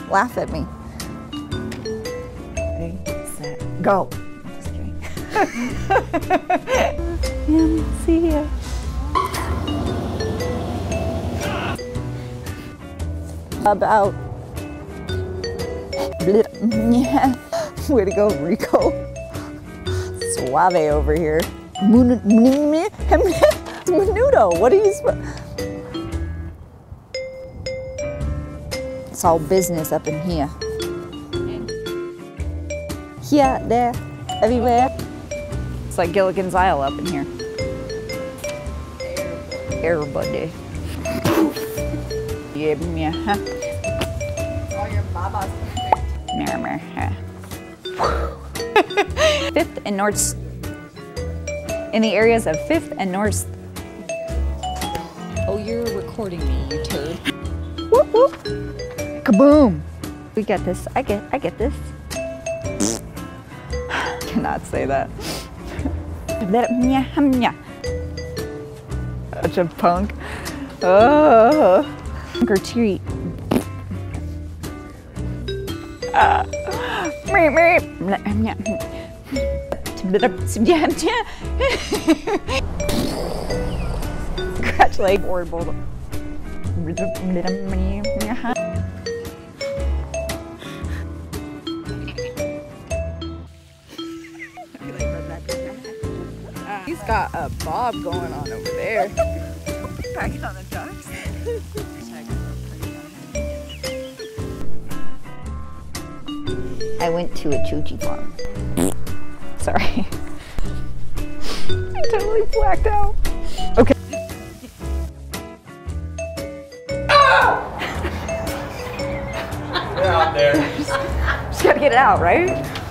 laugh at me. Ready, set, go. Just kidding. See ya. About. Way to go, Rico. Suave over here. Menudo, what are you supposed? It's all business up in here. Here, there, everywhere. It's like Gilligan's Isle up in here. Everybody. Yeah. All your babas. Fifth and North. In the areas of 5th and North. Oh, you're recording me, you turd. Whoop whoop. Kaboom. We got this. I get this. Cannot say that. Such a punk. Oh. Punk or treat. Congratulations, horrible. He's got a bob going on over there. Banging on the ducks. I went to a Chuchi farm. Sorry. I totally blacked out. Okay. Get out there. Just gotta get it out, right?